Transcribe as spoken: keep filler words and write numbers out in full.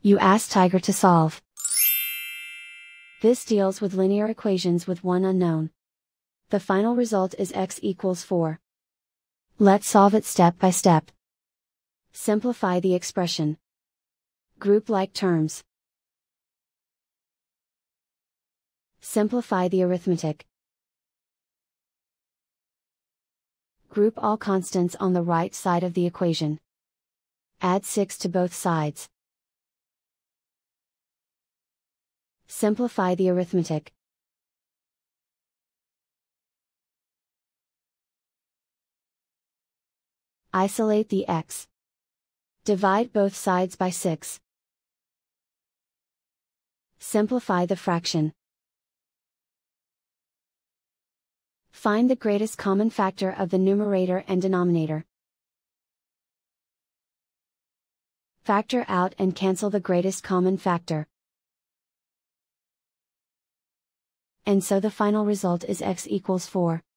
You ask Tiger to solve. This deals with linear equations with one unknown. The final result is x equals four. Let's solve it step by step. Simplify the expression. Group like terms. Simplify the arithmetic. Group all constants on the right side of the equation. Add six to both sides. Simplify the arithmetic. Isolate the x. Divide both sides by six. Simplify the fraction. Find the greatest common factor of the numerator and denominator. Factor out and cancel the greatest common factor. And so the final result is x equals four.